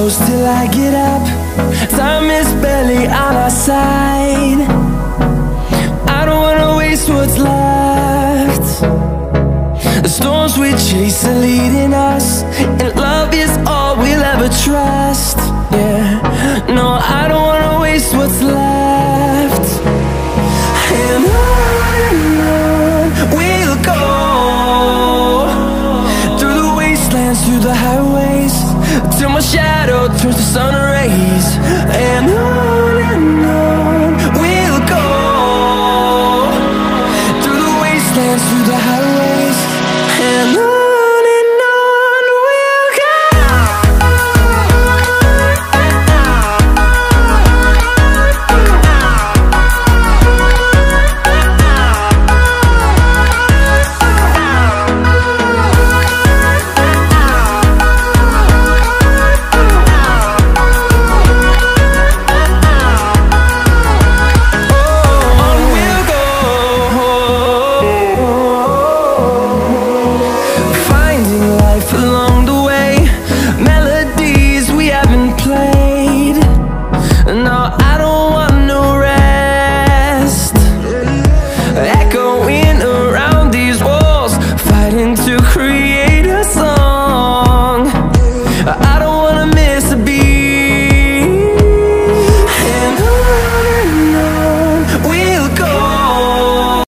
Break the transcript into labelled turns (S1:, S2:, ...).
S1: close till I get up. Time is barely on our side. I don't wanna waste what's left. The storms we chase are leading us, and love is all we'll ever trust.